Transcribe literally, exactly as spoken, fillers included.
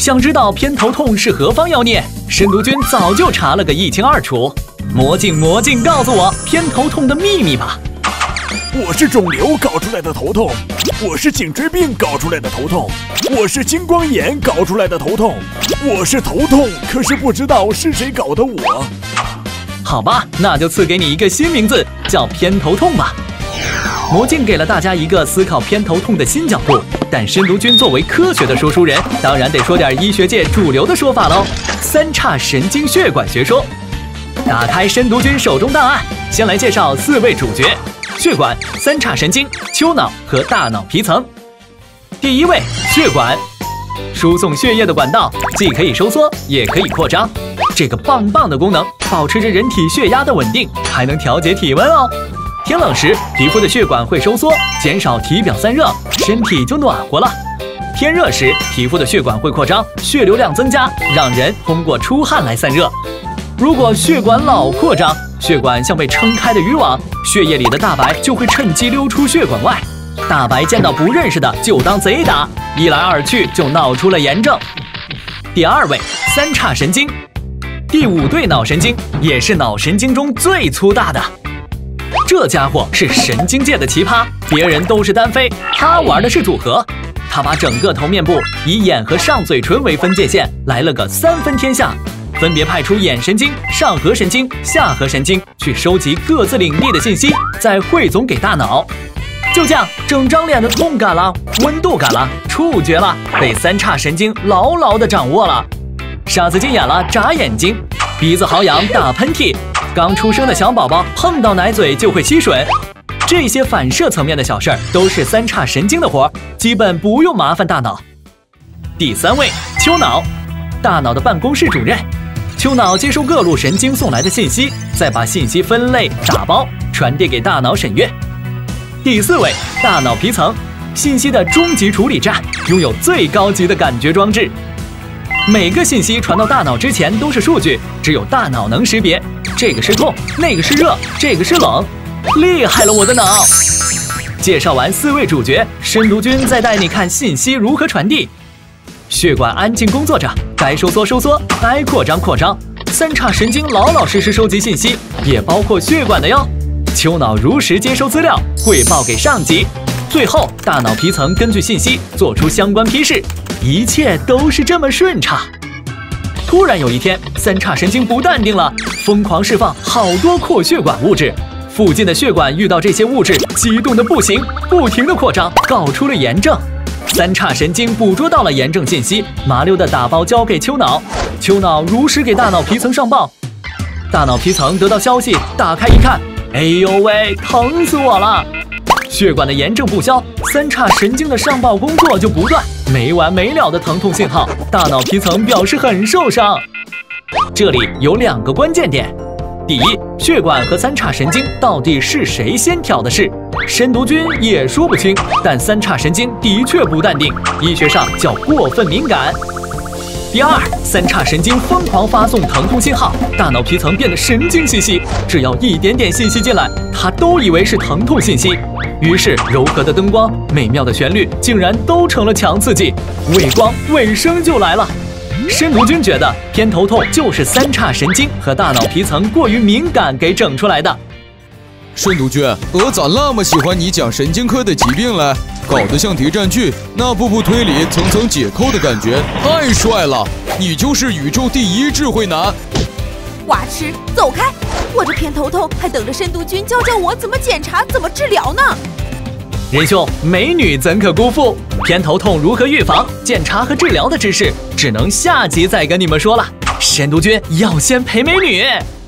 想知道偏头痛是何方妖孽？申毒君早就查了个一清二楚。魔镜魔镜，告诉我偏头痛的秘密吧！ 我是肿瘤搞出来的头痛，我是颈椎病搞出来的头痛，我是青光眼搞出来的头痛，我是头痛，可是不知道是谁搞的我。 好吧，那就赐给你一个新名字，叫偏头痛吧。魔镜给了大家一个思考偏头痛的新角度，但申毒君作为科学的说书人，当然得说点医学界主流的说法喽。三叉神经血管学说。打开申毒君手中档案，先来介绍四位主角：血管、三叉神经、丘脑和大脑皮层。第一位，血管，输送血液的管道，既可以收缩，也可以扩张。这个棒棒的功能，保持着人体血压的稳定，还能调节体温哦。天冷时，皮肤的血管会收缩，减少体表散热，身体就暖和了。天热时，皮肤的血管会扩张，血流量增加，让人通过出汗来散热。如果血管老扩张，血管像被撑开的渔网，血液里的大白就会趁机溜出血管外。大白见到不认识的就当贼打，一来二去就闹出了炎症。第二位，三叉神经，第五对脑神经，也是脑神经中最粗大的。这家伙是神经界的奇葩，别人都是单飞，他玩的是组合。他把整个头面部以眼和上嘴唇为分界线，来了个三分天下，分别派出眼神经、上颌神经、下颌神经去收集各自领地的信息，再汇总给大脑。就这样，整张脸的痛感了、温度感了、触觉了，被三叉神经牢牢地掌握了。傻子进眼了，眨眼睛；鼻子好痒，打喷嚏；刚出生的小宝宝碰到奶嘴就会吸吮。这些反射层面的小事儿都是三叉神经的活，基本不用麻烦大脑。第三位，丘脑，大脑的办公室主任。丘脑接收各路神经送来的信息，再把信息分类打包，传递给大脑审阅。第四位，大脑皮层，信息的终极处理站，拥有最高级的感觉装置。每个信息传到大脑之前都是数据，只有大脑能识别，这个是痛，那个是热，这个是冷。厉害了我的脑！介绍完四位主角，申毒君再带你看信息如何传递。血管安静工作着，该收缩收缩，该扩张扩张。三叉神经老老实实收集信息，也包括血管的哟。丘脑如实接收资料，汇报给上级。最后，大脑皮层根据信息做出相关批示，一切都是这么顺畅。突然有一天，三叉神经不淡定了，疯狂释放好多扩血管物质。附近的血管遇到这些物质，激动的不行，不停的扩张，搞出了炎症。三叉神经捕捉到了炎症信息，麻溜的打包交给丘脑，丘脑如实给大脑皮层上报。大脑皮层得到消息，打开一看，哎呦喂，疼死我了！血管的炎症不消，三叉神经的上报工作就不断，没完没了的疼痛信号，大脑皮层表示很受伤。这里有两个关键点。第一，血管和三叉神经到底是谁先挑的事？申毒君也说不清，但三叉神经的确不淡定，医学上叫过分敏感。第二，三叉神经疯狂发送疼痛信号，大脑皮层变得神经兮兮，只要一点点信息进来，它都以为是疼痛信息。于是，柔和的灯光、美妙的旋律，竟然都成了强刺激，伪光、伪声就来了。申毒君觉得偏头痛就是三叉神经和大脑皮层过于敏感给整出来的。 申毒君，我咋那么喜欢你讲神经科的疾病嘞？搞得像谍战剧，那步步推理、层层解扣的感觉太帅了！你就是宇宙第一智慧男。 花痴，走开！我这偏头痛还等着申毒君教教我怎么检查、怎么治疗呢。 仁兄，美女怎可辜负？偏头痛如何预防、检查和治疗的知识，只能下集再跟你们说了。申毒君要先陪美女。